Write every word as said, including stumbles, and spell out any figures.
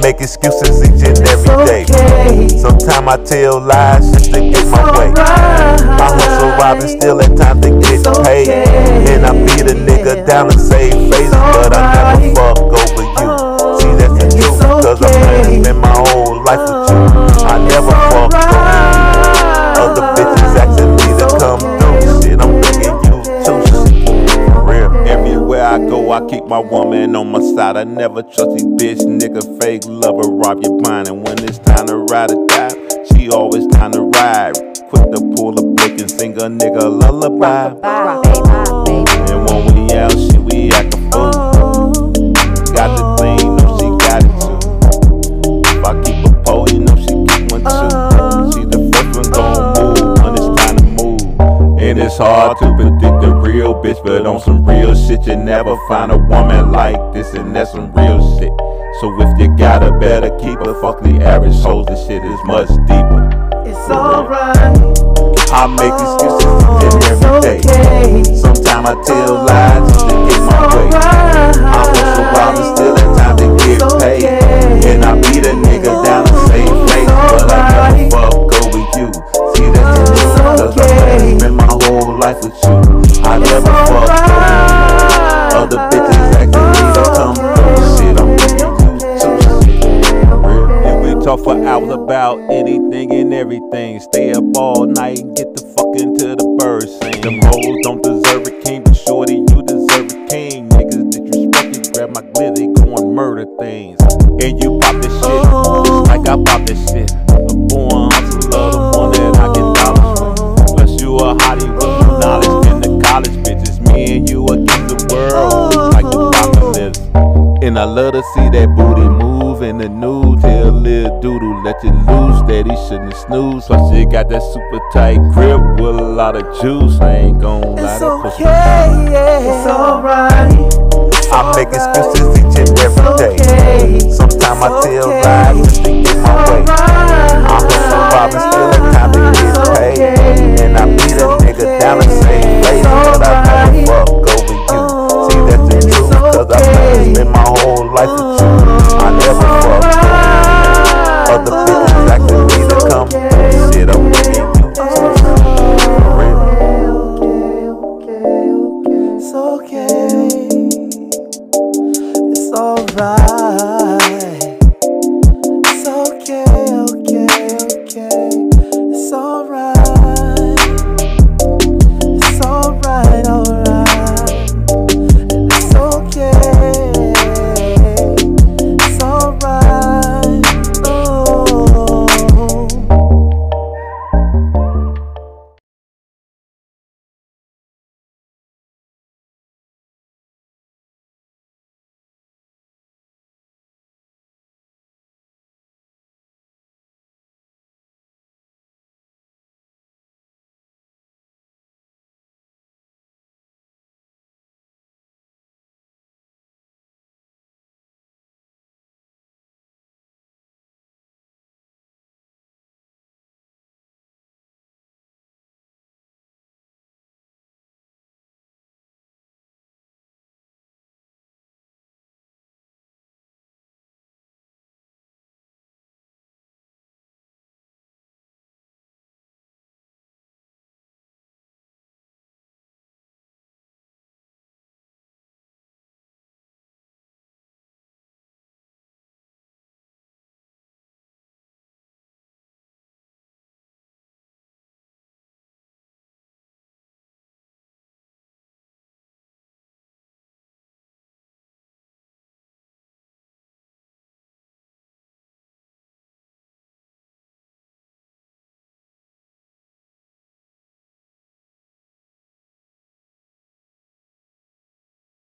make excuses each and every day. Sometimes I tell lies just to get my way. I hustle, robbing, still at times to get paid. And I beat a nigga down and save faces, but I never fuck over you. See, that's the truth, cause I'm planning to spend my whole life with you. I never fuck over you. Other bitches asking me to come through. Shit, I'm bringing you too. For real. Everywhere I go, I keep my woman on my side. I never trust these bitch nigga, fake lover, rob your blind. And when it's time to ride or die, she always down to ride. Quick to pull a blick and sing a nigga a lullaby. And when we out, shit, we act a fool. Got the thing, know she got it too. If I keep a pole, you know she keep one too. She the first one gon' move when it's time to move. And it's hard to predict the real bitch, but on some real shit, you never find a woman like this, and that's some real shit. So if you got her, better keep her. Fuck the average hoes, this shit is much deeper. It's alright. I make excuses and every day. Sometimes I tell lies just to get my way. I hustle while I'm still in time to get paid. And I beat a nigga down the same place, but I never fuck over you. See, that's the truth, cause I spend my whole life with you. I never fuck over you. Other bitches asking me to come through. Shit, I'm bringing you too. And we talk for hours about anything and everything. Stay up all night and get the fuck into the birds sing. Them hoes don't deserve a king, but shorty, you deserve a king. Niggas disrespect you, grab my glizzy, go and murder things. And you pop this shit, just like I pop this shit. A born hustler, the one that I get dollars with. Plus you a hottie with no knowledge in the college bitches. Me and you against the world, like the apocalypse. And I love to see that booty move in the nude. Tell Lil Doodle, let you loose, that he shouldn't snooze. Plus you got that super tight grip with a lot of juice. I ain't gon' lie, to push okay, yeah, it's alright. I make excuses each and every day. Sometimes I tell lies just to get my way. I hustle, robbing, still in time to get paid. And I beat a nigga down the same place, but I never fuck over you. See, that's the truth, cause I plan to spend my whole life with you. I never fuck over you. Other bitches